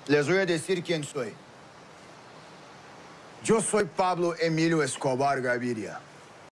Les voy a decir quién soy. Yo soy Pablo Emilio Escobar Gaviria.